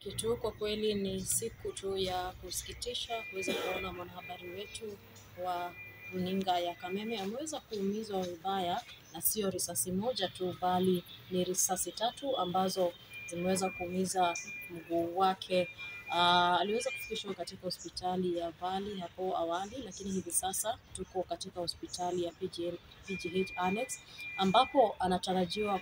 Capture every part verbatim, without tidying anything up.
Kitu kwa kweli ni siku tu ya kusikitisha kuweza kuona mwanahabari wetu wa runinga ya Kameme ameweza kuumizwa vibaya, na sio risasi moja tu bali ni risasi tatu ambazo zimeweza kuumiza mguu wake. Uh, aliweza kufikishwa katika hospitali ya Valley hapo awali, lakini hivi sasa tuko katika hospitali ya P G H Annex ambapo anatarajiwa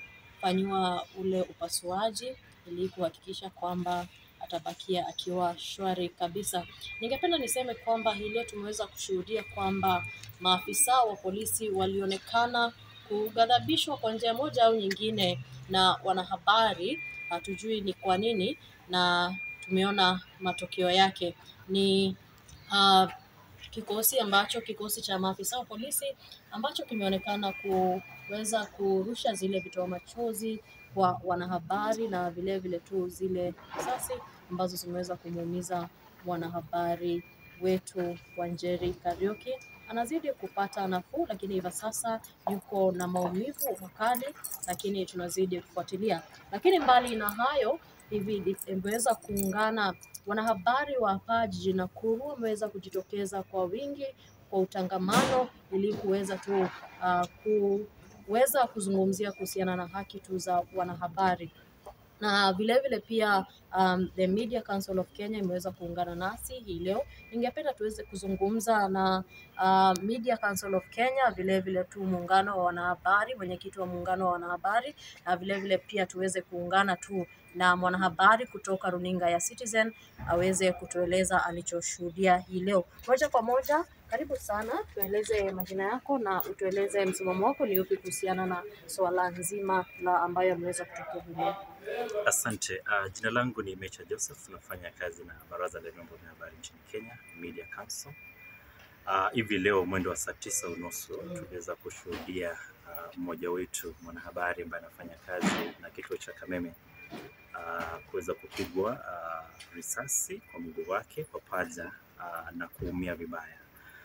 kufanywa ule upasuaji ili kuhakikisha kwamba atabakia akiwa shwari kabisa. Ningependa niseme kwamba hii leo tumeweza kushuhudia kwamba maafisa wa polisi walionekana kughadhabishwa kwa njia moja au nyingine na wanahabari. Hatujui ni kwa nini, na tumeona matokeo yake ni uh, kikosi ambacho kikosi cha maafisa wa polisi ambacho kimeonekana kuweza kurusha zile vitoa machozi kwa wanahabari, na vile vile tu zile risasi ambazo zimeweza kumuumiza mwanahabari wetu Wanjeri Kariuki. Anazidi kupata nafuu, lakini hivi sasa yuko na maumivu makali, lakini tunazidi kufuatilia. Lakini mbali na hayo, hivi imeweza kuungana wanahabari wa hapa jijini Nakuru wameweza kujitokeza kwa wingi kwa utangamano ili kuweza tu uh, kuweza kuzungumzia kuhusiana na haki tu za wanahabari. Na vile vile pia um, the Media Council of Kenya imeweza kuungana nasi hii leo. Ningependa tuweze kuzungumza na uh, Media Council of Kenya, vile vile tu muungano wa wanahabari, mwenyekiti wa muungano wa wanahabari, na vile vile pia tuweze kuungana tu na mwanahabari kutoka runinga ya Citizen aweze kutueleza alichoshuhudia hii leo. Moja kwa moja, karibu sana, tueleze majina yako na utueleze msimamo wako ni upi kuhusiana na swala nzima la ambayo ameweza kutokea hii leo. Asante. Uh, jina langu ni Mecha Joseph, nafanya kazi na baraza la vyombo vya habari nchini Kenya, Media Council. Uh, hivi leo mwendo wa saa tisa unusu tuliweza kushuhudia uh, mmoja wetu mwanahabari ambaye anafanya kazi na kituo cha Kameme uh, kuweza kupigwa uh, risasi kwa mguu wake kwa paja uh, na kuumia vibaya.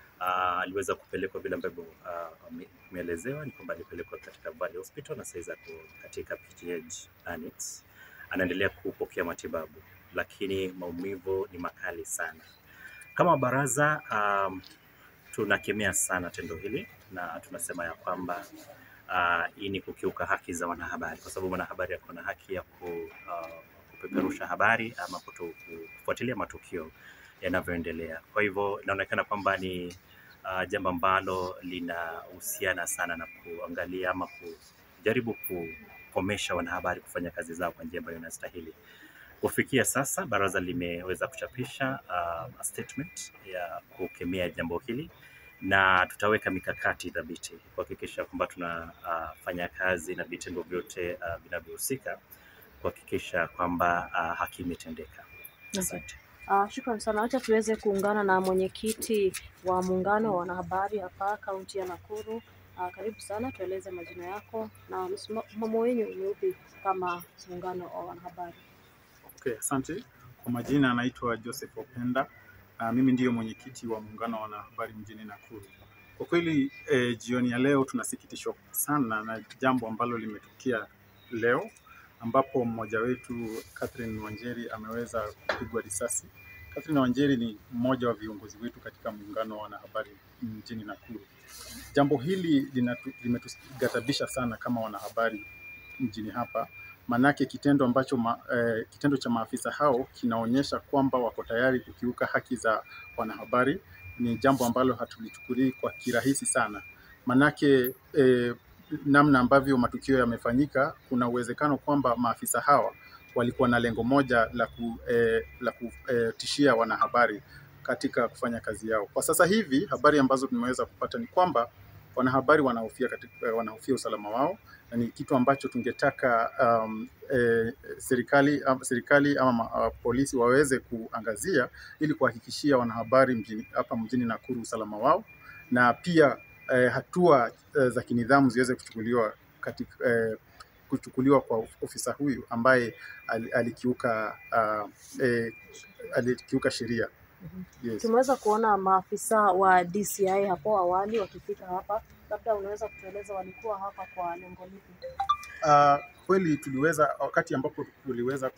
Uh, aliweza kupelekwa vile ambavyo uh, umeelezewa ni kwamba alipelekwa katika Valley Hospital na sasa katika P G H Annex. Anaendelea kupokea matibabu, lakini maumivu ni makali sana. Kama baraza um, tunakemea sana tendo hili na tunasema ya kwamba uh, hii ni kukiuka haki za wanahabari, kwa sababu wanahabari wako na haki ya ku, uh, kupeperusha habari ama kufuatilia matukio yanavyoendelea. Kwa hivyo inaonekana kwamba ni uh, jambo ambalo linahusiana sana na kuangalia ama kujaribu kukomesha wanahabari kufanya kazi zao kwa njia ambayo inastahili. Kufikia sasa baraza limeweza kuchapisha uh, a statement ya kukemea jambo hili, na tutaweka mikakati thabiti kuhakikisha kwamba tunafanya uh, kazi na vitengo vyote uh, vinavyohusika kuhakikisha kwamba uh, haki imetendeka. Asante. Uh, shukrani sana. Acha tuweze kuungana na mwenyekiti wa muungano wa wanahabari hapa kaunti ya Nakuru. Uh, karibu sana, tueleze majina yako na msimamo wenu ni upi kama muungano wa wanahabari. Okay, asante. Kwa majina anaitwa Joseph Openda. Uh, mimi ndiyo mwenyekiti wa muungano wa wanahabari mjini Nakuru. Kwa kweli eh, jioni ya leo tunasikitishwa sana na jambo ambalo limetokea leo, ambapo mmoja wetu Catherine Wanjeri ameweza kupigwa risasi. Catherine Wanjeri ni mmoja wa viongozi wetu katika muungano wa wanahabari mjini Nakuru. Jambo hili limetughadhabisha sana kama wanahabari mjini hapa, manake kitendo ambacho ma, eh, kitendo cha maafisa hao kinaonyesha kwamba wako tayari kukiuka haki za wanahabari. Ni jambo ambalo hatulichukulii kwa kirahisi sana, manake eh, namna ambavyo matukio yamefanyika, kuna uwezekano kwamba maafisa hawa walikuwa na lengo moja la ku, eh, la kutishia eh, wanahabari katika kufanya kazi yao. Kwa sasa hivi habari ambazo tumeweza kupata ni kwamba wanahabari wanahofia katika wanahofia usalama wao, na ni kitu ambacho tungetaka um, eh, serikali um, serikali ama uh, polisi waweze kuangazia ili kuhakikishia wanahabari mjini hapa mjini Nakuru usalama wao, na pia eh, hatua eh, za kinidhamu ziweze kuchukuliwa katika eh, kuchukuliwa kwa ofisa huyu ambaye al, alikiuka uh, eh, alikiuka sheria. Yes. Tumeweza kuona maafisa wa D C I hapo awali wakifika hapa, labda unaweza kutueleza walikuwa hapa kwa lengo lipi? Uh, kweli tuliweza wakati ambapo tuliweza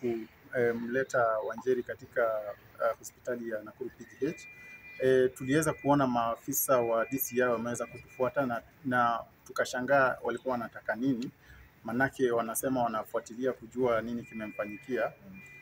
tulipomleta Wanjeri katika uh, hospitali ya Nakuru P G H, e, tuliweza kuona maafisa wa D C I wameweza kutufuata na, na tukashangaa walikuwa wanataka nini, manake wanasema wanafuatilia kujua nini kimemfanyikia.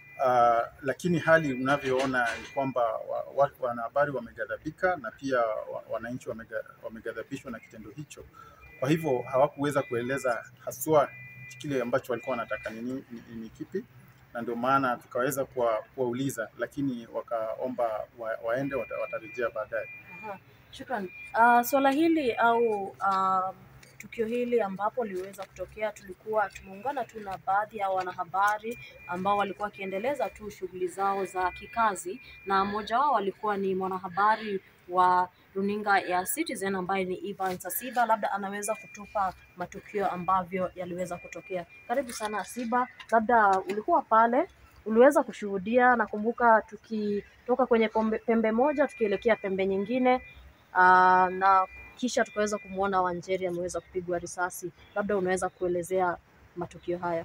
Uh, lakini hali unavyoona ni kwamba wanahabari wa, wameghadhabika na pia wananchi wameghadhabishwa na kitendo hicho. Kwa hivyo hawakuweza kueleza haswa kile ambacho walikuwa wanataka ni, ni, ni kipi, na ndio maana tukaweza kuwauliza, lakini wakaomba wa, waende watarejea baadaye. Aha, shukrani. Uh, swala hili au uh, tukio hili ambapo liweza kutokea, tulikuwa tumeungana tu na baadhi ya wanahabari ambao walikuwa wakiendeleza tu shughuli zao za kikazi, na mmoja wao alikuwa ni mwanahabari wa runinga ya Citizen ambaye ni Ivan Sasiba. Labda anaweza kutupa matukio ambavyo yaliweza kutokea. Karibu sana Asiba, labda ulikuwa pale, uliweza kushuhudia. Nakumbuka tukitoka kwenye pembe moja tukielekea pembe nyingine, uh, na kisha tukaweza kumuona Wanjeri ameweza kupigwa risasi. Labda unaweza kuelezea matukio haya.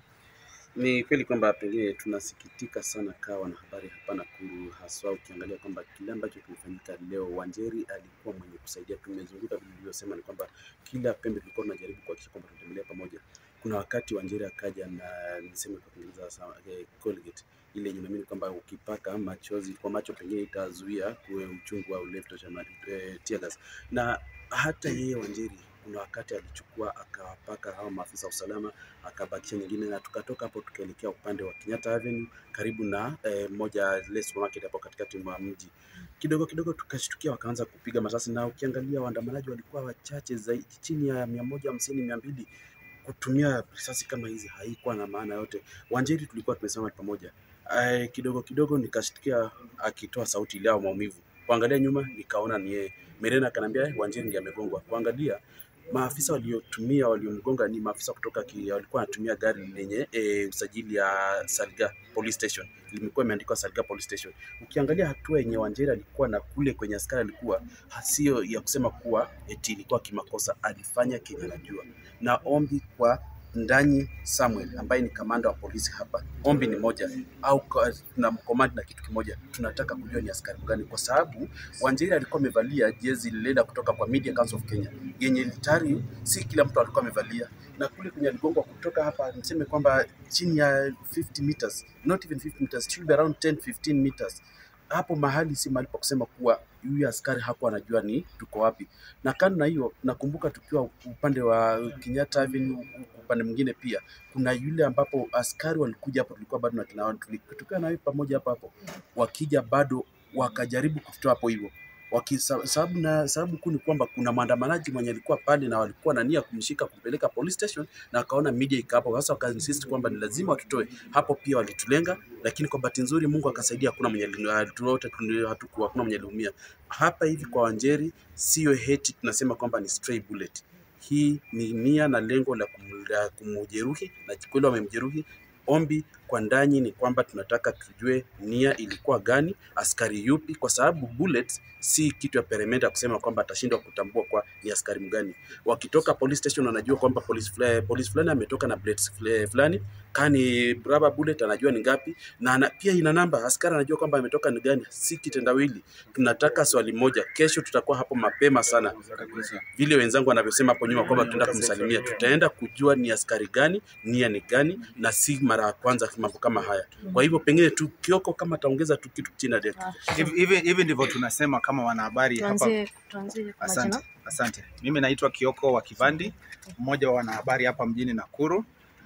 Ni kweli kwamba pengine tunasikitika sana kama wanahabari hapa Nakuru, haswa ukiangalia kwamba kile ambacho kimefanyika leo. Wanjeri alikuwa mwenye kusaidia. Tumezunguka vile nilivyosema, ni kwamba kila pembe tulikuwa tunajaribu kuhakikisha kwamba tunatembelea pamoja. Kuna wakati Wanjeri akaja na niseme kwa Kiingereza sawa, eh, Colgate ile yenye naamini kwamba ukipaka machozi kwa macho pengine itazuia kuwe uchungu au left cha eh, tear gas. Na hata yeye Wanjeri kuna wakati alichukua akawapaka hao maafisa usalama, akabakisha nyingine, na tukatoka hapo tukaelekea upande wa Kenyatta Avenue karibu na eh, moja ile supermarket hapo katikati mwa mji. Kidogo kidogo tukashtukia wakaanza kupiga masasi, na ukiangalia waandamanaji walikuwa wachache zaidi, chini ya mia moja hamsini mia mbili. Kutumia risasi kama hizi haikuwa na maana yote. Wanjeri tulikuwa tumesema pamoja. Ay, kidogo kidogo nikashtukia akitoa sauti ile ya maumivu. Kuangalia nyuma nikaona ni yeye. Merena akanambia Wanjeri ndiye amegongwa. Kuangalia maafisa waliotumia waliomgonga ni maafisa kutoka ki, walikuwa wanatumia gari lenye e, usajili ya Salga Police Station. Limekuwa imeandikwa Salga Police Station. Ukiangalia hatua yenye Wanjeri alikuwa na kule kwenye askari alikuwa hasio ya kusema kuwa eti ilikuwa kimakosa, alifanya kile anajua. Na ombi kwa Ndani Samuel ambaye ni kamanda wa polisi hapa, ombi ni moja, au na mkomandi na kitu kimoja, tunataka kujua ni askari gani, kwa sababu Wanjeri alikuwa amevalia jezi lile kutoka kwa Media Council of Kenya yenye litari si kila mtu alikuwa amevalia, na kule kwenye aligongwa kutoka hapa niseme kwamba chini ya fifty meters, not even fifty meters, should be around ten fifteen meters. Hapo mahali si mahali pa kusema kuwa yule askari hapo anajua ni tuko wapi. Na kando na hiyo nakumbuka tukiwa upande wa Kenyatta Avenue, upande mwingine pia kuna yule ambapo askari walikuja hapo, tulikuwa bado na kina tukiwa na pamoja hapo hapo, wakija bado wakajaribu kutoa hapo hivyo. Sababu na sababu kuu ni kwamba kuna maandamanaji mwenye alikuwa pale na walikuwa na nia kumshika kumpeleka police station, na akaona media ikapo, sasa wakainsist kwamba ni lazima watutoe hapo. Pia walitulenga, lakini kwa bahati nzuri Mungu akasaidia, hakuna mwenye alituota, hatukuwa hakuna mwenye aliumia hapa hivi. Kwa Wanjeri sio hate, tunasema kwamba ni stray bullet. Hii ni nia na lengo la kumjeruhi, na kweli wamemjeruhi. Ombi kwa Ndani ni kwamba tunataka tujue nia ilikuwa gani, askari yupi, kwa sababu bullets si kitu ya peremende kusema kwamba atashindwa kutambua kwa ni askari mgani. Wakitoka police station wanajua kwamba police fulani police fulani ametoka na bullets fulani, kani rubber bullet anajua ni ngapi, na ana, pia ina namba, askari anajua kwamba ametoka ni gani, si kitendawili. Tunataka swali moja, kesho tutakuwa hapo mapema sana, vile wenzangu wanavyosema hapo nyuma kwamba tunaenda kumsalimia, tutaenda kujua ni askari gani, nia ni gani, na si mara ya kwanza mambo kama haya. Kwa hivyo pengine tu Kioko kama taongeza tu kitu chini ndio. Hivi hivi ndivyo tunasema kama wanahabari hapa. Asante. Asante. Mimi naitwa Kioko wa Kivandi, mmoja wa wanahabari hapa mjini Nakuru,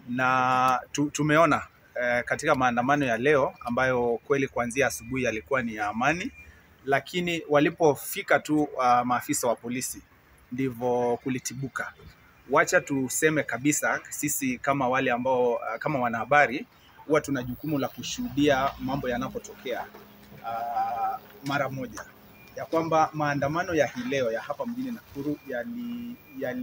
na tu, tumeona eh, katika maandamano ya leo ambayo kweli kuanzia asubuhi yalikuwa ni ya amani, lakini walipofika tu uh, maafisa wa polisi ndivyo kulitibuka. Wacha tuseme kabisa, sisi kama wale ambao uh, kama wanahabari huwa tuna jukumu la kushuhudia mambo yanapotokea uh, mara moja, ya kwamba maandamano ya hii leo ya hapa mjini Nakuru yali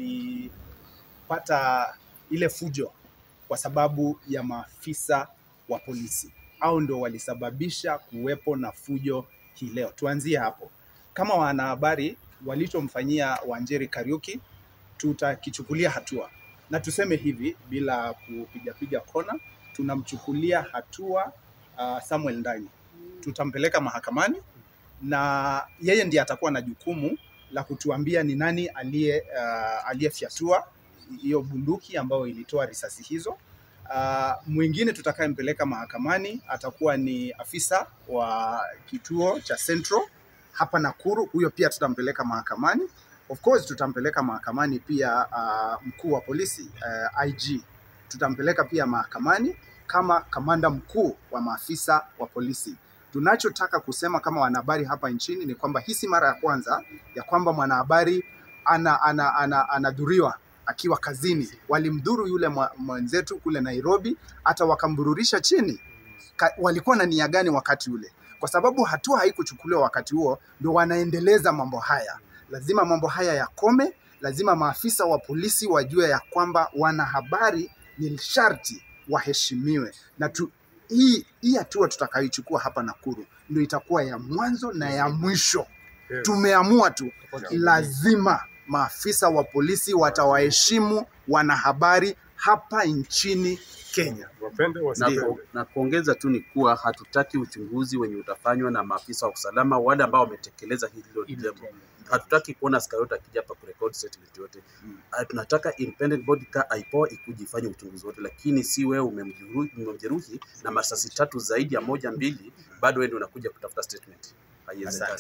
yalipata ile fujo kwa sababu ya maafisa wa polisi, au ndio walisababisha kuwepo na fujo hii leo. Tuanzie hapo. Kama wanahabari walichomfanyia Wanjeri Kariuki tutakichukulia hatua, na tuseme hivi bila kupiga piga kona, tunamchukulia hatua uh, Samuel Ndani. Tutampeleka mahakamani na yeye ndiye atakuwa na jukumu la kutuambia ni nani aliye uh, aliyefyatua hiyo bunduki ambayo ilitoa risasi hizo. Uh, mwingine tutakayempeleka mahakamani atakuwa ni afisa wa kituo cha Central hapa Nakuru. Huyo pia tutampeleka mahakamani. Of course tutampeleka mahakamani pia uh, mkuu wa polisi uh, I G. Tutampeleka pia mahakamani kama kamanda mkuu wa maafisa wa polisi. Tunachotaka kusema kama wanahabari hapa nchini ni kwamba hii si mara ya kwanza ya kwamba mwanahabari ana ana ana anadhuriwa akiwa kazini. Walimdhuru yule mwenzetu kule Nairobi, hata wakambururisha chini. Ka, walikuwa na nia gani wakati ule? Kwa sababu hatua haikuchukuliwa wakati huo, ndio wanaendeleza mambo haya. Lazima mambo haya yakome, lazima maafisa wa polisi wajue ya kwamba wanahabari ni sharti waheshimiwe. Na tu, hii hii hatua tutakayochukua hapa Nakuru ndio itakuwa ya mwanzo na ya mwisho. Tumeamua tu lazima maafisa wa polisi watawaheshimu wanahabari hapa nchini Kenya. Na, na kuongeza tu ni kuwa hatutaki uchunguzi wenye utafanywa na maafisa wa usalama wale ambao wametekeleza hilo jambo. Hatutaki kuona Sh0t akija hapa kurekodi statement yote. Hmm. Tunataka independent body ka I P O A ikuje ifanye uchunguzi wote, lakini si wewe umemjeruhi na masasi tatu zaidi ya moja mbili bado wewe ndio unakuja kutafuta statement. Haiwezekani.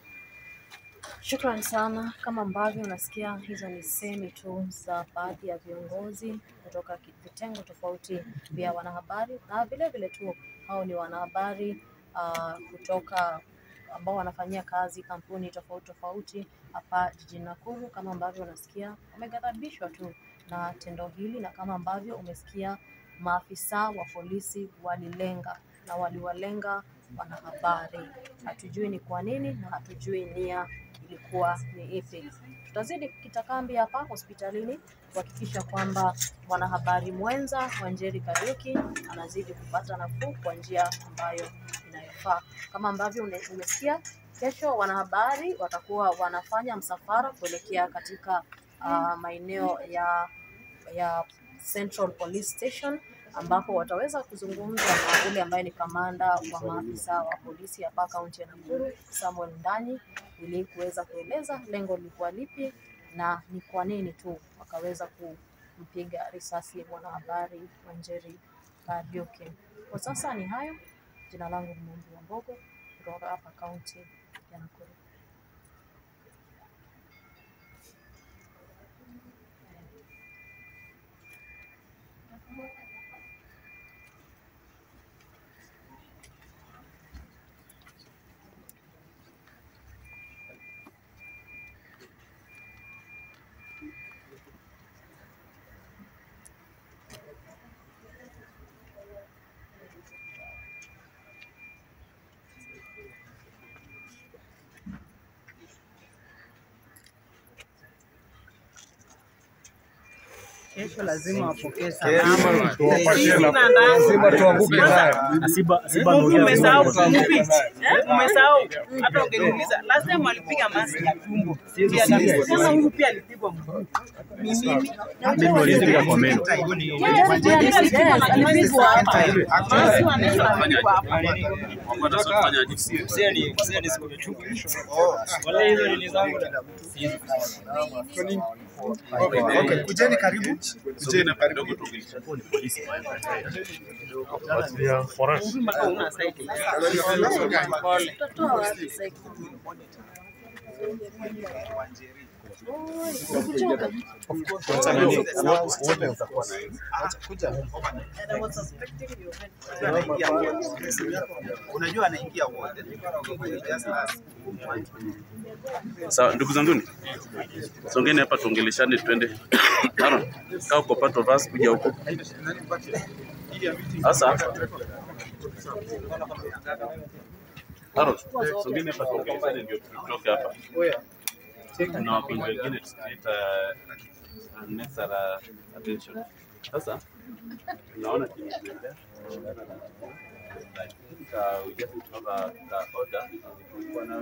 Shukrani sana. Kama ambavyo unasikia, hizo ni semi tu za baadhi ya viongozi kutoka vitengo tofauti vya wanahabari, na vile vile tu hao ni wanahabari uh, kutoka ambao wanafanyia kazi kampuni tofauti tofauti hapa jijini Nakuru. Kama ambavyo unasikia, wameghadhabishwa tu na tendo hili, na kama ambavyo umesikia, maafisa wa polisi walilenga na waliwalenga wanahabari. Hatujui ni kwa nini na hatujui nia ilikuwa ni ipi. Tutazidi kitakambi hapa hospitalini kuhakikisha kwamba mwanahabari mwenza Wanjeri Kariuki anazidi kupata nafuu kwa njia ambayo inayofaa. Kama ambavyo umesikia, kesho wanahabari watakuwa wanafanya msafara kuelekea katika uh, maeneo ya ya Central Police Station, ambapo wataweza kuzungumza na yule ambaye ni kamanda wa maafisa wa polisi hapa kaunti ya Nakuru, Samuel Ndani, ili kuweza kueleza lengo lilikuwa lipi na ni kwa nini tu wakaweza kumpiga risasi mwanahabari Wanjeri Kariuki. Kwa sasa ni hayo. Jina langu ni Mungu wa Mbogo kutoka hapa kaunti ya Nakuru. Kesho lazima wapokee salama. Lazima tuanguke naye. Asiba asiba ndio umesahau kumpi. Eh? Umesahau. Hata ungeniuliza last time walipiga maski ya tumbo. Sasa huyu pia alipigwa mguu. Mimi Ndio nilizika kwa meno. Alipigwa hapa. Maski wanafanya hapa. Wanafanya jinsi. Sasa ni sasa ni siku chungu. Wale hizo ni zangu. Okay, kujeni karibu. Kujeni kidogo tu ni polisi. Ya forest. Una site. Unajua anaingia wote. Sawa, ndugu zanguni, songeni hapa tuongeleshane twende. Aaron, kaa uko part of us kuja huko. Sasa Aaron, songeni hapa tuongeleshane ndio tutoke hapa. Na wapenzi wengine tusileta unnecessary attention. Sasa tunaona kinaendelea. Like uh, we just have a, a order for now.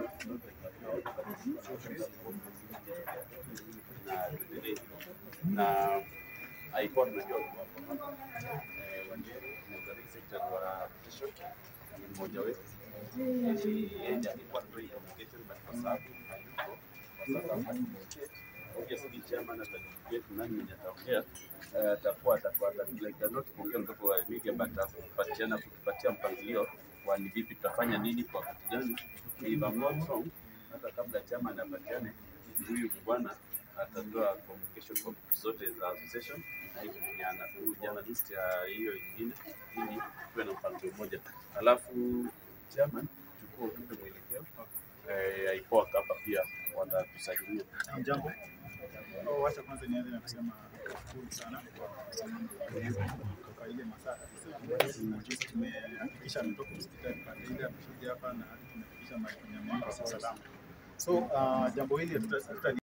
Na haikuwa tunajua kwa Wanjeri ni sector wa Sh0t mmoja wetu yeye alikuwa anatoa communication but kwa sababu hayuko kwa sasa hapa tumeongea obviously chairman atakuja nani mwenye ataongea atakuwa atakuwa like not kuongea ndogo wa media but kupatiana kupatia mpangilio wa ni vipi tutafanya nini kwa wakati gani. If I'm not wrong, hata kabla chairman apatiane huyu bwana atatoa communication kwa zote za association na hiyo ni journalist ya hiyo nyingine ili tuwe na mpangilio mmoja. Alafu chairman chukua ujumbe mwelekeo eh aipoa hapa pia watatusaidia. Jambo. Oh, wacha kwanza nianze na kusema shukuru sana kwa ile masaa tumehakikisha mtoto hospitali kwa ile amekuja hapa na tumehakikisha maisha yake salama. So uh, jambo hili tuta